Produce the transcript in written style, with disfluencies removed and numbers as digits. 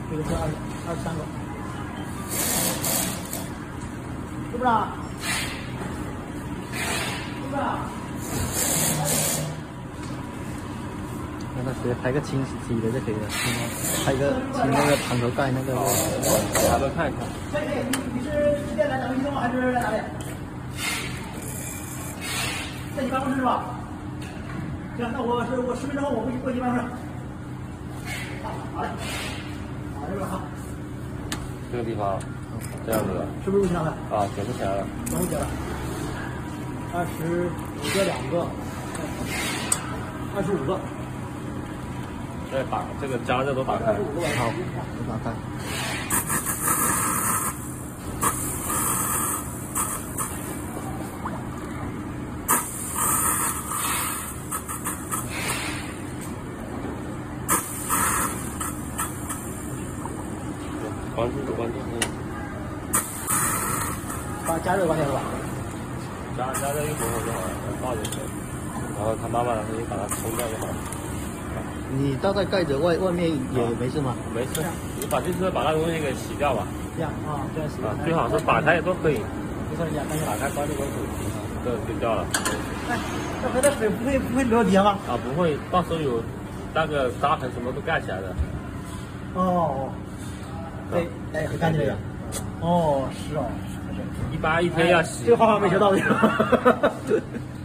这个是23个，是不是啊？是不是啊？ 让他直接拍个清晰的就可以了，拍个清那个床头盖那个， 咱们看一看。 可以，你是直接来咱们移动还是来哪里？在你办公室是吧？行，那我10分钟后我过去办公室。好嘞，好，这边好。 这个地方，这样子的， 是不是录起来了？ 啊，剪不起来了。 全部结了。25个2个，25个。 再打这个加热都打开。 好，我打开。 关注。 把加热关掉是吧？ 加热一会儿就好了，倒进去，然后它慢慢的你把它冲掉就好了。 你大概盖着外面也没事吗？ 没事，你就是把那个东西给洗掉吧。 这样啊，这样洗。 啊，最好是打开也都可以。 没事，你打开关就都可以，这就掉了。 哎，这回的水不会流底下吗？ 啊，不会，到时候有那个沙盆什么都盖起来的。 哦。对，哎，很干净的。哦，是哦， 一般一天要洗。 这个方法没学到。